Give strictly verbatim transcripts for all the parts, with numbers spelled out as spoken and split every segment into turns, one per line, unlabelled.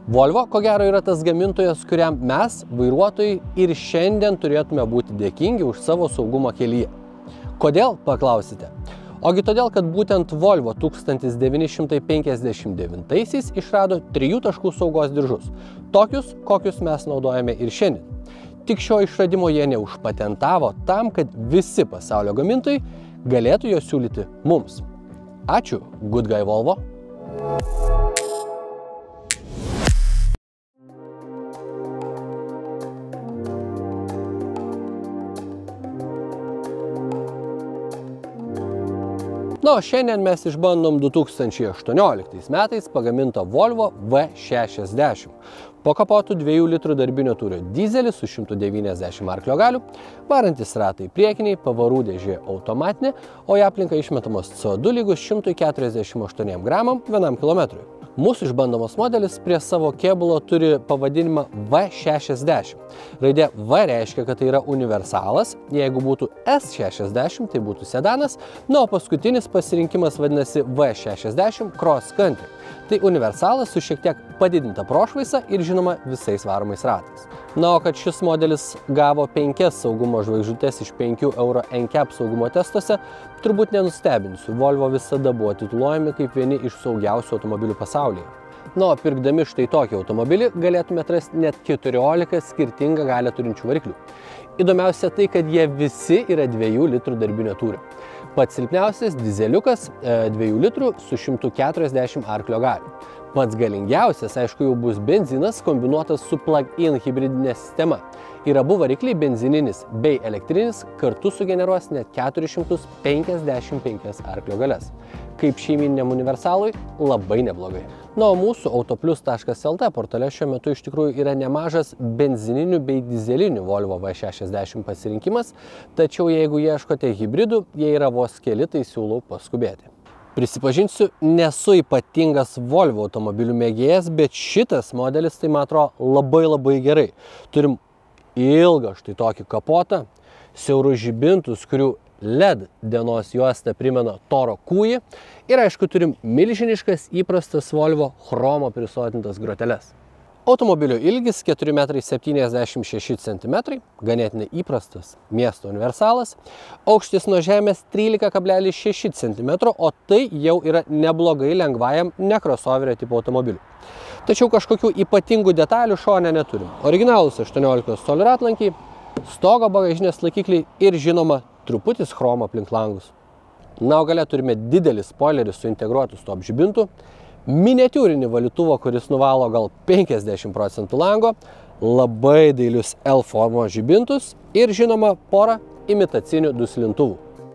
Volvo, ko gero, yra tas gamintojas, kuriam mes, vairuotojai, ir šiandien turėtume būti dėkingi už savo saugumą kelyje. Kodėl, paklausite? Ogi todėl, kad būtent Volvo tūkstantis devyni šimtai penkiasdešimt devintaisiais išrado trijų taškų saugos diržus, tokius, kokius mes naudojame ir šiandien. Tik šio išradimo jie neužpatentavo tam, kad visi pasaulio gamintojai galėtų jo siūlyti mums. Ačiū, Good Guy Volvo. Na, o šiandien mes išbandom du tūkstančiai aštuonioliktais metais pagamintą Volvo V šešiasdešimt. Po kapotų dviejų litrų darbinio tūrio dizelį su šimtu devyniasdešimt arklio galių, varantis ratai priekiniai, pavarų dėžė automatinė, o į aplinką išmetamos C O du lygus šimtui keturiasdešimt aštuoniem gramam vienam kilometrui. Mūsų išbandomas modelis prie savo kėbulo turi pavadinimą V šešiasdešimt. Raidė V reiškia, kad tai yra universalas, jeigu būtų S šešiasdešimt, tai būtų sedanas, na, o paskutinis pasirinkimas vadinasi V šešiasdešimt Cross Country. Tai universalas su šiek tiek padidinta prošvaisa ir žinoma visais varomais ratais. Na, o kad šis modelis gavo penkias saugumo žvaigždutes iš penkių Euro N C A P saugumo testuose, turbūt nenustebinsiu, Volvo visada buvo tituluojami kaip vieni iš saugiausių automobilių pasaulyje. Na, o pirkdami štai tokį automobilį galėtume atrasti net keturiolika skirtingą galią turinčių variklių. Įdomiausia tai, kad jie visi yra dviejų litrų darbinio tūrio. Pats silpniausias dizeliukas dviejų litrų su šimtu keturiasdešimt arklio galių. Pats galingiausias, aišku, jau bus benzinas kombinuotas su plug-in hibridinė sistema. Ir abu varikliai benzininis bei elektrinis kartu sugeneruos net keturis šimtus penkiasdešimt penkias arklio galias. Kaip šeimyniniam universalui labai neblogai. Na, o mūsų autoplius taškas L T portale šiuo metu iš tikrųjų yra nemažas benzininių bei dizelinių Volvo V šešiasdešimt pasirinkimas, tačiau jeigu ieškote hibridų, jie yra vos keli, tai siūlau paskubėti. Prisipažinsiu, nesu ypatingas Volvo automobilių mėgėjas, bet šitas modelis, tai man atrodo, labai labai gerai. Turim ilgą štai tokį kapotą, siaurus žibintus, kurių L E D dienos juosta primena Toro kūjį ir aišku turim milžiniškas įprastas Volvo chromo prisotintas groteles. Automobilio ilgis keturi metrai septyniasdešimt šeši centimetrai, ganėtinai įprastas miesto universalas, aukštis nuo žemės trylika kablelis šeši centimetro, o tai jau yra neblogai lengvajam nekrossoverio tipo automobiliui. Tačiau kažkokių ypatingų detalių šone neturim. Originalūs aštuoniolikos colių ratlankiai, stogo bagažinės laikikliai ir žinoma truputis chromo aplink langus. Na, o gale turime didelį spoilerį su integruotu stop žibintu, miniatiūrinį valytuvą, kuris nuvalo gal penkiasdešimt procentų lango, labai dailius L formos žibintus ir žinoma porą imitacinių duslintuvų.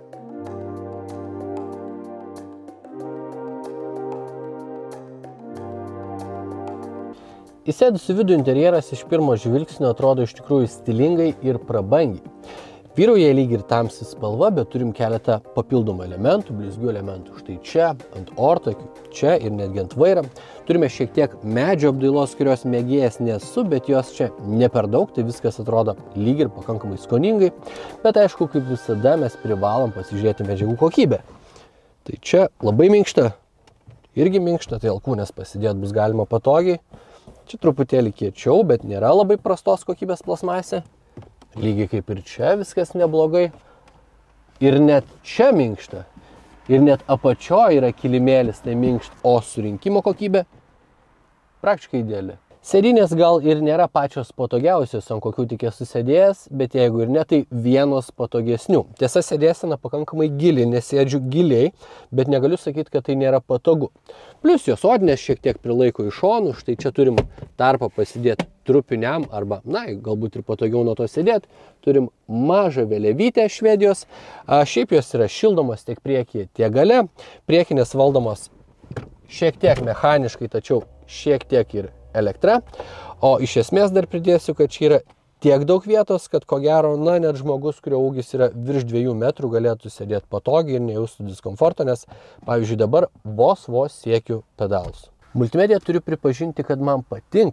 Įsėdus į vidų interjeras iš pirmo žvilgsnio atrodo iš tikrųjų stilingai ir prabangiai. Vyrauja lyg ir tamsi spalva, bet turim keletą papildomų elementų, blizgių elementų. Štai čia, ant ortakių, čia ir netgi ant vairo. Turime šiek tiek medžio apdailos, kurios mėgėjas nesu, bet jos čia ne per daug, tai viskas atrodo lyg ir pakankamai skoningai. Bet aišku, kaip visada, mes privalom pasižiūrėti medžiagų kokybę. Tai čia labai minkšta, irgi minkšta, tai alkūnės pasidėti bus galima patogiai. Čia truputėlį kiečiau, bet nėra labai prastos kokybės plasmasė. Lygiai kaip ir čia viskas neblogai. Ir net čia minkšta. Ir net apačioje yra kilimėlis, tai minkšta. O surinkimo kokybė praktiškai ideali. Sėdynės gal ir nėra pačios patogiausios, ant kokių tik esu sėdėjęs, bet jeigu ir ne, tai vienos patogesnių. Tiesa, sėdėsena pakankamai gili, nesėdžiu giliai, bet negaliu sakyti, kad tai nėra patogu. Plius jos odinės šiek tiek prilaiko į šonų, štai čia turim tarpą pasidėti trupiniam arba, na, galbūt ir patogiau nuo to sėdėti. Turim mažą vėliavytę Švedijos, a, šiaip jos yra šildomos tiek priekyje, tiek gale. Priekinės valdomos šiek tiek mechaniškai, tačiau šiek tiek ir elektra, o iš esmės dar pridėsiu, kad čia yra tiek daug vietos, kad ko gero, na, net žmogus, kurio ūgis yra virš dviejų metrų, galėtų sėdėti patogiai ir nejaustų diskomforto, nes, pavyzdžiui, dabar vos vos siekiu pedalus. Multimedija turiu pripažinti, kad man patinka.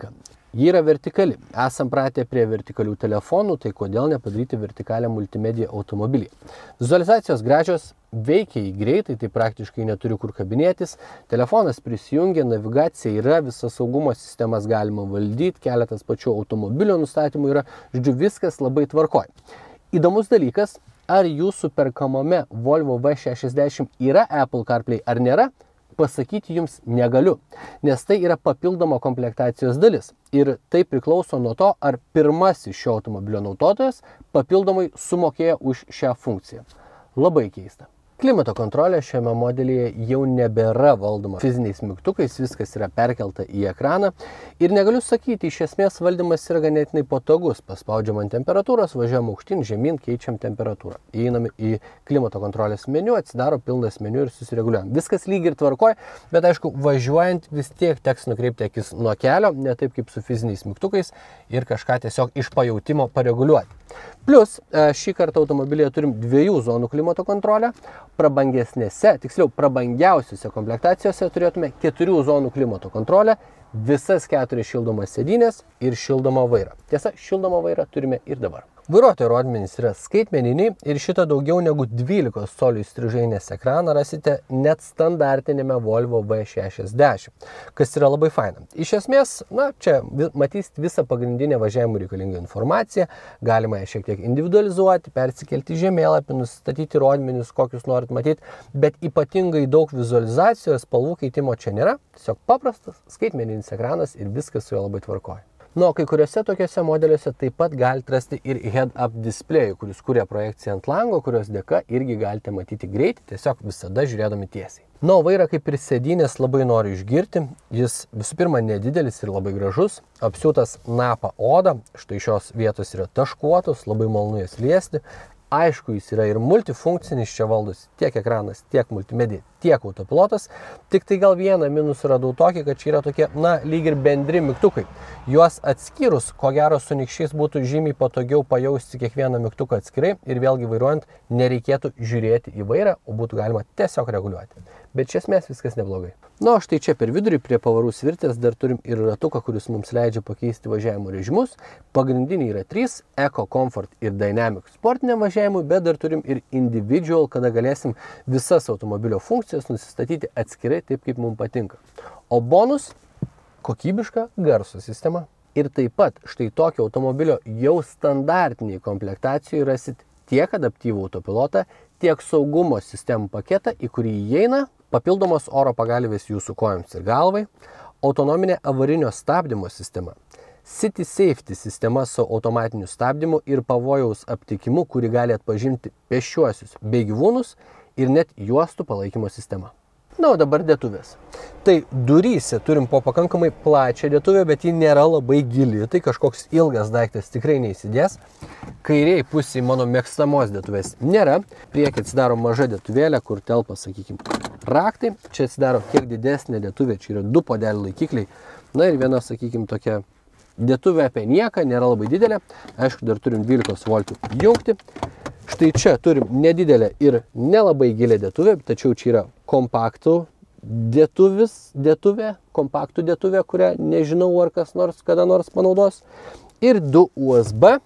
Ji yra vertikali. Esam pratę prie vertikalių telefonų, tai kodėl nepadaryti vertikalią multimediją automobilį. Vizualizacijos gražios, veikia į greitai, tai praktiškai neturi kur kabinėtis. Telefonas prisijungia, navigacija yra, visas saugumo sistemas galima valdyti, keletas pačių automobilio nustatymų yra, žodžiu, viskas labai tvarkoj. Įdomus dalykas, ar jūsų perkamame Volvo V šešiasdešimt yra Apple CarPlay ar nėra, pasakyti jums negaliu, nes tai yra papildoma komplektacijos dalis ir tai priklauso nuo to, ar pirmasis šio automobilio naudotojas papildomai sumokėjo už šią funkciją. Labai keista. Klimato kontrolė šiame modelyje jau nebėra valdoma fiziniais mygtukais, viskas yra perkelta į ekraną ir negaliu sakyti, iš esmės valdymas yra ganėtinai patogus. Paspaudžiam ant temperatūros, važiuojam aukštyn, žemyn, keičiam temperatūrą. Įeinam į klimato kontrolės meniu, atsidaro pilnas meniu ir susireguliuojam. Viskas lyg ir tvarkoj, bet aišku, važiuojant vis tiek teks nukreipti akis nuo kelio, ne taip kaip su fiziniais mygtukais ir kažką tiesiog iš pajautimo pareguliuoti. Plus, šį kartą automobilyje turim dviejų zonų klimato kontrolę, prabangesnėse, tiksliau prabangiausiuose komplektacijose turėtume keturių zonų klimato kontrolę, visas keturias šildomas sėdynės ir šildomą vairą. Tiesa, šildomą vairą turime ir dabar. Vairuotojo rodmenys yra skaitmeniniai ir šitą daugiau negu dvylikos colių įstrižainės ekraną rasite net standartinėme Volvo V šešiasdešimt, kas yra labai faina. Iš esmės, na, čia matysit visą pagrindinę važiavimų reikalingą informaciją, galima ją šiek tiek individualizuoti, persikelti žemėlapį, nustatyti rodmenis, kokius norit matyti, bet ypatingai daug vizualizacijos, spalvų keitimo čia nėra, tiesiog paprastas skaitmeninis ekranas ir viskas su juo labai tvarkoja. Nu, kai kuriuose tokiuose modeliuose taip pat galite rasti ir head-up displejų, kuris kuria projekciją ant lango, kurios dėka irgi galite matyti greitį, tiesiog visada žiūrėdami tiesiai. Nu, vairą kaip ir sėdynės labai noriu išgirti, jis visų pirma nedidelis ir labai gražus, apsiūtas napa oda, štai šios vietos yra taškuotos, labai malonu jas liesti. Aišku, jis yra ir multifunkcinis, čia valdosi tiek ekranas, tiek multimedija, tiek autopilotas. Tik tai gal vieną minusą radau tokį, kad čia yra tokie, na, lyg ir bendri mygtukai. Juos atskyrus, ko gero su nykščiais būtų žymiai patogiau pajausti kiekvieną mygtuką atskirai ir vėlgi vairuojant nereikėtų žiūrėti į vairą, o būtų galima tiesiog reguliuoti. Bet iš esmės viskas neblogai. Nu, štai čia per vidurį prie pavarų svirtės dar turim ir ratuką, kuris mums leidžia pakeisti važiavimo režimus. Pagrindiniai yra trys – Eco, Comfort ir Dynamic sportiniam važiavimui, bet dar turim ir Individual, kada galėsim visas automobilio funkcijas nusistatyti atskirai taip, kaip mums patinka. O bonus – kokybiška garso sistema. Ir taip pat štai tokio automobilio jau standartiniai komplektacijai rasit tiek adaptyvų autopilotą, tiek saugumo sistemų paketą, į kurį įeina papildomos oro pagalvės jūsų kojoms ir galvai, autonominė avarinio stabdymo sistema, City Safety sistema su automatiniu stabdymu ir pavojaus aptikimu, kuri gali atpažinti pėsčiuosius bei gyvūnus ir net juostų palaikymo sistema. Na, o dabar dėtuvės. Tai duryse turim po pakankamai plačią dėtuvę, bet ji nėra labai gili, tai kažkoks ilgas daiktas tikrai neįsidės. Kairiai pusėje mano mėgstamos dėtuvės nėra. Priekį atsidaro maža dėtuvėlė, kur telpa, sakykime, raktai. Čia atsidaro kiek didesnė dėtuvė, čia yra du puodelių laikikliai. Na ir viena, sakykime, tokia dėtuvė apie nieką, nėra labai didelė. Aišku, dar turim dvylikos voltų jungti. Štai čia turim nedidelę ir nelabai gilę dėtuvę, tačiau čia yra kompaktų dėtuvis, dėtuvė, kompaktų dėtuvė, kurią nežinau, ar kas nors kada nors panaudos. Ir du U S B.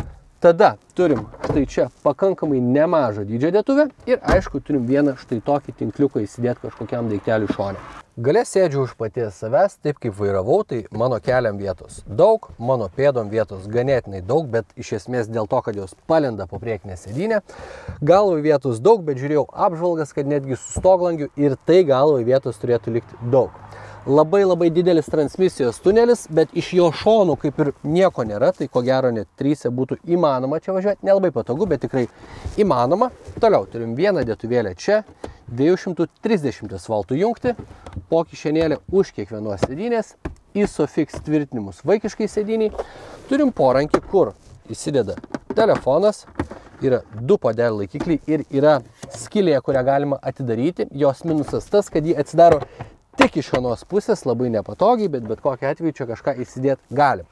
Tada turim štai čia pakankamai nemažą dydžio dėtuvę ir aišku turim vieną štai tokį tinkliuką įsidėti kažkokiam daikteliui šone. Gale sėdžiu už paties savęs, taip kaip vairavau, tai mano keliam vietos daug, mano pėdom vietos ganėtinai daug, bet iš esmės dėl to, kad jos palenda po priekinę sėdynę. Galvai vietos daug, bet žiūrėjau apžvalgas, kad netgi su stoglangiu ir tai galvai vietos turėtų likti daug. Labai labai didelis transmisijos tunelis, bet iš jo šonų kaip ir nieko nėra, tai ko gero net tryse būtų įmanoma čia važiuoti. Nelabai patogu, bet tikrai įmanoma. Toliau turim vieną dėtuvėlę čia, dviejų šimtų trisdešimties voltų jungti, po kišenėlę už kiekvienos sėdynės, ISOFIX tvirtinimus vaikiškai sėdyniai. Turim porankį, kur įsideda telefonas, yra du puodelių laikikliai ir yra skylė, kurią galima atidaryti. Jos minusas tas, kad jį atsidaro tik iš anos pusės, labai nepatogiai, bet bet kokiu atveju čia kažką įsidėti galim.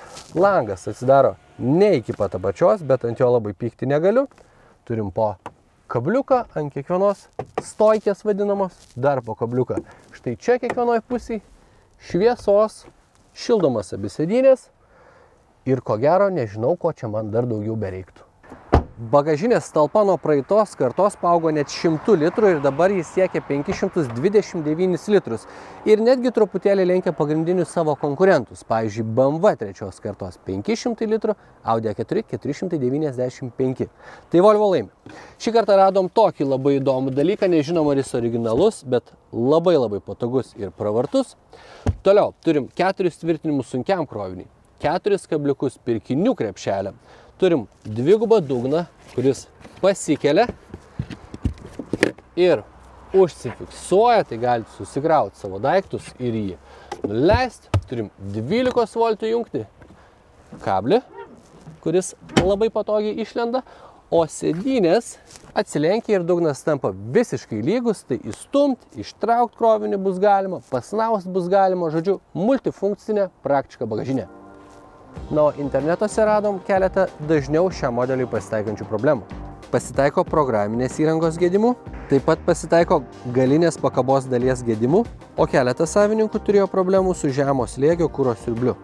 Langas atsidaro ne iki pat apačios, bet ant jo labai pykti negaliu. Turim po kabliuką ant kiekvienos stojkės vadinamos, dar po kabliuką. Štai čia kiekvienoje pusėje šviesos šildomas abi sėdynės ir ko gero nežinau, ko čia man dar daugiau bereiktų. Bagažinės talpa nuo praeitos kartos paaugo net šimtu litrų ir dabar jis siekia penkis šimtus dvidešimt devynis litrus. Ir netgi truputėlį lenkia pagrindinius savo konkurentus. Pavyzdžiui, B M W trečios kartos penki šimtai litrų, Audi A keturi keturi šimtai devyniasdešimt penki. Tai Volvo laimi. Šį kartą radom tokį labai įdomų dalyką, nežinom ar jis originalus, bet labai labai patogus ir pravartus. Toliau turim keturis tvirtinimus sunkiam kroviniui, keturis kabliukus pirkinių krepšeliam. Turim dvigubą dugną, kuris pasikelia ir užsifiksuoja, tai galite susikrauti savo daiktus ir jį nuleisti. Turim dvylikos voltų jungti kablį, kuris labai patogiai išlenda, o sėdynės atsilenkia ir dugnas tampa visiškai lygus, tai įstumti, ištraukti krovinį bus galima, pasnausti bus galima, žodžiu, multifunkcinė praktiška bagažinė. Na, o internetuose radom keletą dažniau šiam modeliui pasitaikančių problemų. Pasitaiko programinės įrangos gedimų, taip pat pasitaiko galinės pakabos dalies gedimų, o keletas savininkų turėjo problemų su žemo slėgio kuro siurbliu.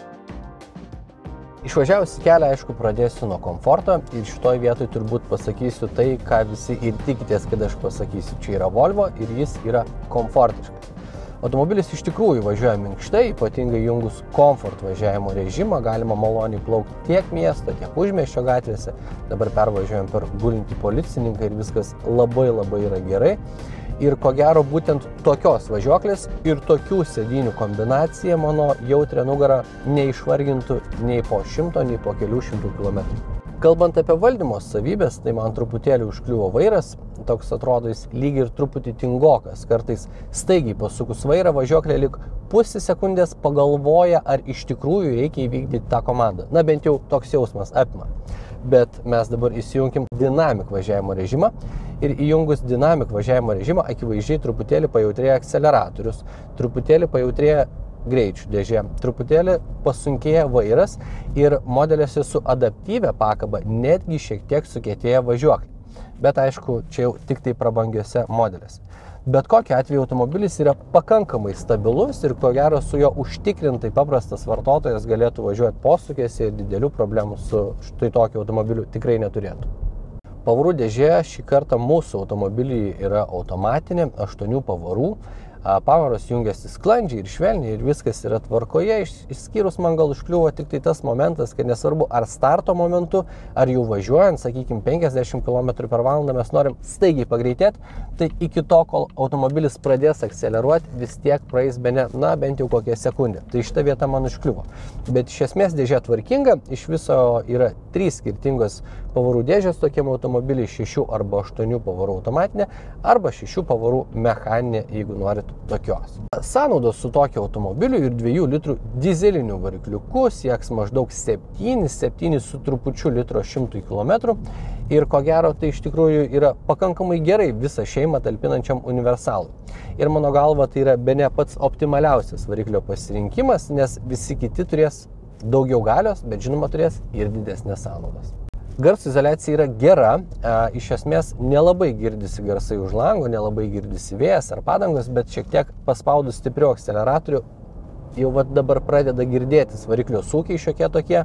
Išvažiavus į kelią, aišku, pradėsiu nuo komforto ir šitoj vietoj turbūt pasakysiu tai, ką visi ir tikitės, kad aš pasakysiu. Čia yra Volvo ir jis yra komfortiškas. Automobilis iš tikrųjų važiuoja minkštai, ypatingai jungus komfort važiavimo režimą, galima maloniai plaukti tiek miesto, tiek užmiesčio gatvėse. Dabar pervažiuojam per gulintį policininką ir viskas labai labai yra gerai. Ir ko gero būtent tokios važiuoklės ir tokių sėdynių kombinacija mano jautrią nugarą neišvargintų nei po šimto, nei po kelių šimtų kilometrų. Kalbant apie valdymo savybės, tai man truputėlį užkliuvo vairas, toks atrodo jis lyg ir truputį tingokas. Kartais staigiai pasukus vairą važiuoklė lyg pusę sekundės pagalvoja, ar iš tikrųjų reikia įvykdyti tą komandą. Na, bent jau toks jausmas apima. Bet mes dabar įsijunkim Dynamic važiavimo režimą ir įjungus Dynamic važiavimo režimą akivaizdžiai truputėlį pajautrėja akceleratorius, truputėlį pajautrėja greičių dėžė, truputėlį pasunkėja vairas ir modeliuose su adaptyvia pakaba netgi šiek tiek sukietėja važiuoklė. Bet aišku, čia jau tik tai prabangiuose modeliuose. Bet kokiu atveju automobilis yra pakankamai stabilus ir ko gero su jo užtikrintai paprastas vartotojas galėtų važiuoti posūkiuose ir didelių problemų su štai tokiu automobiliu tikrai neturėtų. Pavarų dėžė šį kartą mūsų automobiliai yra automatinė, aštuonių pavarų. Pavaros jungiasi sklandžiai ir švelniai ir viskas yra tvarkoje, išskyrus man gal užkliuvo tik tai tas momentas, kad nesvarbu ar starto momentu, ar jau važiuojant, sakykime, penkiasdešimt kilometrų per valandą mes norim staigiai pagreitėti, tai iki to, kol automobilis pradės akceleruoti, vis tiek praeis bene, na, bent jau kokią sekundę. Tai šita vieta man užkliuvo. Bet iš esmės dėžė tvarkinga, iš viso yra trys skirtingos pavarų dėžės tokiam automobiliai, šešių arba aštuonių pavarų automatinė, arba šešių pavarų mechaninė, jeigu norit tokios. Sąnaudos su tokiu automobiliu ir dviejų litrų dizeliniu varikliuku sieks maždaug septynis, septynis su trupučiu litro šimtui kilometrų ir ko gero tai iš tikrųjų yra pakankamai gerai visą šeimą talpinančiam universalui. Ir mano galva tai yra bene pats optimaliausias variklio pasirinkimas, nes visi kiti turės daugiau galios, bet žinoma turės ir didesnės sąnaudas. Garso izoliacija yra gera, e, iš esmės nelabai girdisi garsai už lango, nelabai girdisi vėjas ar padangos, bet šiek tiek paspaudus stipriau akceleratorių jau vat dabar pradeda girdėtis variklio sūkiai šiokie tokie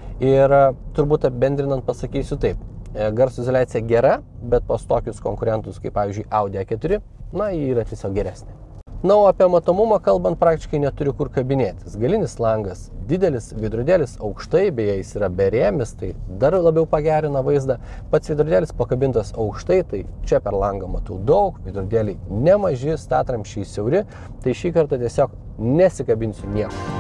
ir e, turbūt apibendrinant pasakysiu taip, e, garso izoliacija gera, bet pas tokius konkurentus kaip pavyzdžiui Audi A keturi, na, ji yra tiesiog geresnė. Na, o apie matomumą kalbant praktiškai neturiu kur kabinėtis. Galinis langas didelis, veidrodėlis aukštai, beje jis yra berėmis, tai dar labiau pagerina vaizdą. Pats veidrodėlis pakabintas aukštai, tai čia per langą matau daug, veidrodėliai nemaži, statramščiai siauri, tai šį kartą tiesiog nesikabinsiu nieko.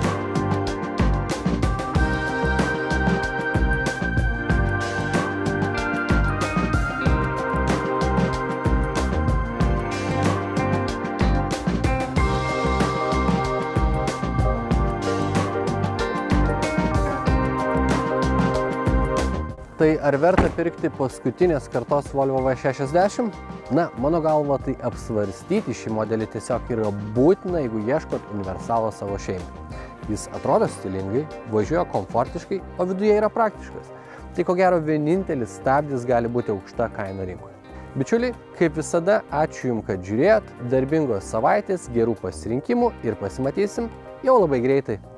Tai ar verta pirkti paskutinės kartos Volvo V šešiasdešimt? Na, mano galva, tai apsvarstyti šį modelį tiesiog yra būtina, jeigu ieškot universalo savo šeimai. Jis atrodo stilingai, važiuoja komfortiškai, o viduje yra praktiškas. Tai ko gero vienintelis stabdis gali būti aukšta kaina rinkoje. Bičiuliai, kaip visada, ačiū Jums, kad žiūrėjot, darbingos savaitės, gerų pasirinkimų ir pasimatysim jau labai greitai.